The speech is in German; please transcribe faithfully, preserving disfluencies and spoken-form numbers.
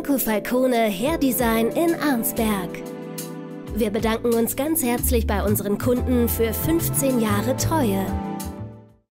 Franco Falcone Hair Design in Arnsberg. Wir bedanken uns ganz herzlich bei unseren Kunden für fünfzehn Jahre Treue.